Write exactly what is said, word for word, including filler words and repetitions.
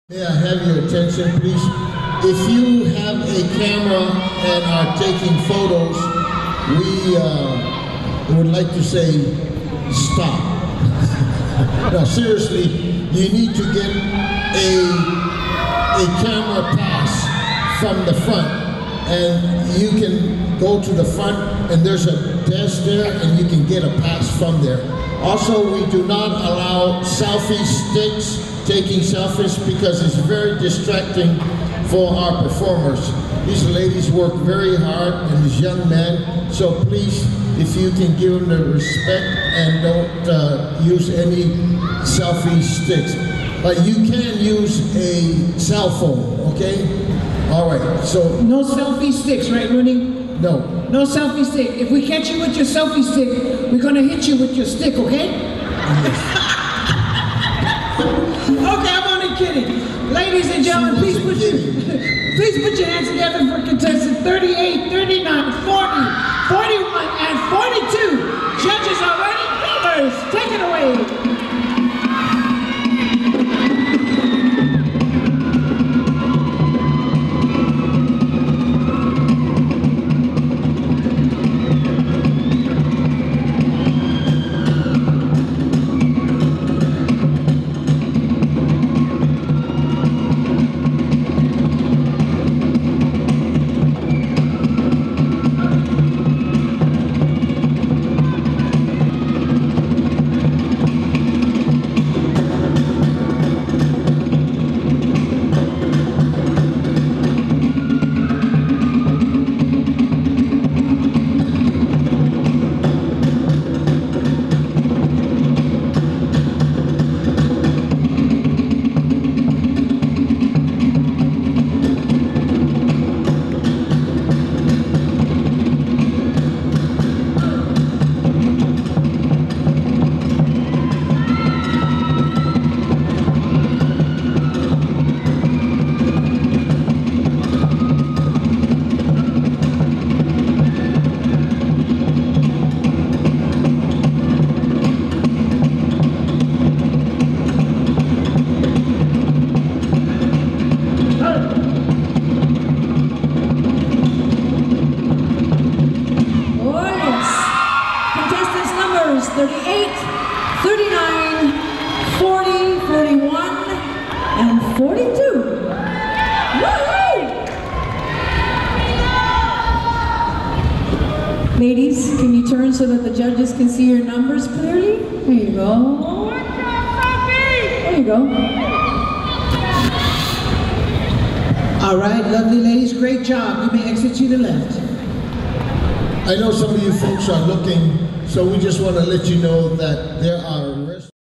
May I have your attention, please? If you have a camera and are taking photos, we uh, would like to say, stop. Now, seriously, you need to get a, a camera pass from the front, and you can go to the front, and there's a desk there, and you can get a pass from there. Also, we do not allow selfie sticks, taking selfies, because it's very distracting for our performers. These ladies work very hard, and this young man, so please, if you can give them the respect and don't uh, use any selfie sticks. But you can use a cell phone, okay? All right, so... No selfie sticks, right, Rooney? No. No selfie stick. If we catch you with your selfie stick, we're gonna hit you with your stick, okay? Yes. Okay, I'm only kidding. Ladies and gentlemen, please put your please put your hands together for contestants thirty-eight, thirty-nine, forty, forty-one, and forty-two. Judges are ready. Beavers, take it away. thirty-eight, thirty-nine, forty, forty-one, and forty-two. Woo-hoo! Ladies, can you turn so that the judges can see your numbers clearly? There you go. There you go. All right, lovely ladies, great job. You may exit to the left. I know some of you folks are looking, so we just want to let you know that there are